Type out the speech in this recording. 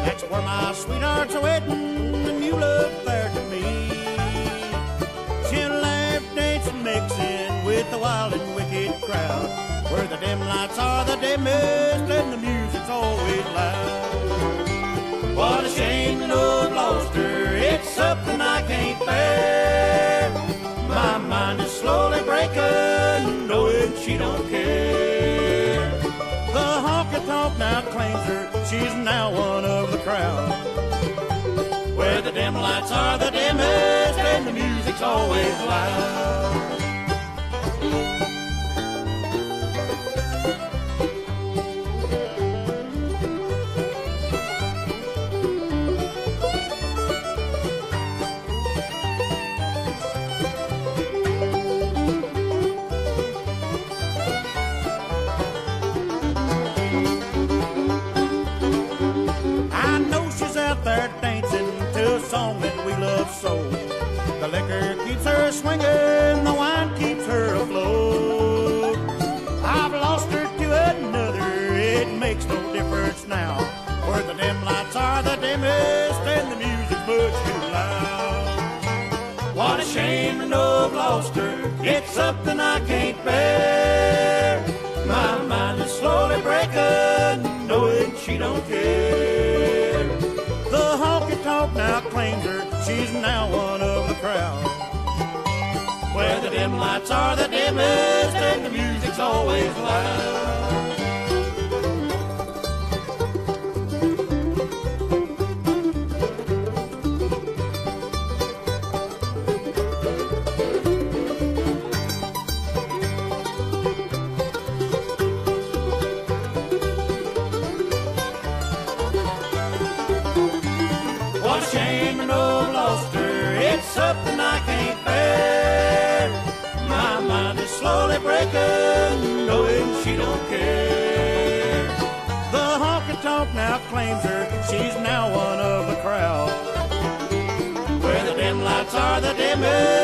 That's where my sweetheart's a wedding, and you look there to me. She'll laugh, dancing, mixing with the wild and wicked crowd, where the dim lights are the dimmest and the music's always loud. What a shame that I've lost her, it's something I can't bear. My mind is slowly breaking, knowing she don't care. The honky tonk now claims her, she's now one of the crowd, where the dim lights are the dimmest and the music's always loud. There dancing to a song that we love so. The liquor keeps her swinging, the wine keeps her afloat. I've lost her to another, it makes no difference now, where the dim lights are the dimmest and the music's much too loud. What a shame to know I've lost her, it's something I can't bear. My mind is slowly breaking, knowing she don't care. The honky tonk now claims her, she's now one of the crowd, where the dim lights are the dimmest and the music's always loud. What a shame I know I've lost her, it's something I can't bear. My mind is slowly breaking, knowing she don't care. The honky tonk now claims her, she's now one of the crowd, where the dim lights are the dimmest